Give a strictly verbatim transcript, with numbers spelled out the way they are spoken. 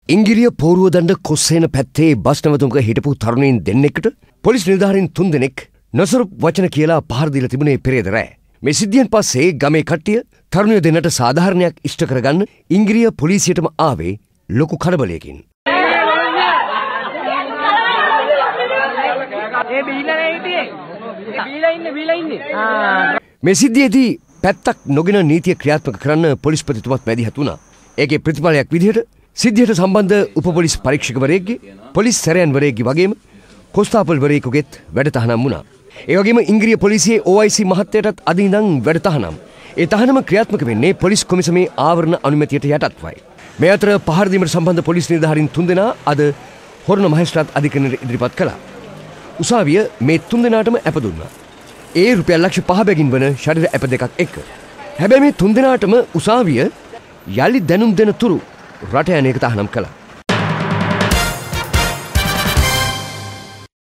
ඉංගිරිය පෝරුවදණ්ඩ කොස්සේන පැත්තේ බස් නැවතුමක හිටපු තරුණයින් දෙන්නෙකුට පොලිස් නිලධාරීන් තුන්දෙනෙක් නොසරුප් වචන කියලා පහර දීලා තිබුණේ පෙරේද රෑ. මේ සිද්ධියෙන් පස්සේ ගමේ කට්ටිය තරුණිය දෙන්නට සාධාරණයක් ඉෂ්ට කරගන්න ඉංගිරිය පොලිසියටම ආවේ ලොකු කලබලයකින්. මේ සිද්ධියේදී පැත්තක් නොගෙන නීතිය ක්‍රියාත්මක කරන්න පොලිස්පතිතුමත් මැදිහත් වුණා. ඒකේ ප්‍රතිඵලයක් විදිහට සිද්ධියට සම්බන්ධ උපපොලිස් පරීක්ෂකවරයෙක්ගේ පොලිස් සැරයන්වරයෙක්ගේ වගේම කොස්තාපල්වරයෙකුගෙත් වැඩ තහනම් වුණා. ඒ වගේම ඉංග්‍රීසි පොලිසියේ ඕ අයි සී මහත්තයටත් අද ඉඳන් වැඩ තහනම්. ඒ තහනම ක්‍රියාත්මක වෙන්නේ පොලිස් කොමිසමේ ආවරණ අනුමැතියට යටත්වයි. මේ අතර පහර දීමට සම්බන්ධ පොලිස් නිලධාරීන් තුන්දෙනා අද හොරණ මහේස්ත්‍රාත් අධිකරණයට ඉදිරිපත් කළා. උසාවිය මේ තුන්දෙනාටම ඇප දුන්නා. ඒ රුපියල් ලක්ෂ පහ බැගින් වන ශරීර ඇප දෙකක් එක්ක. හැබැයි මේ තුන්දෙනාටම උසාවිය යලි දැනුම් දෙන තුරු රට යන එක තහනම් කළා.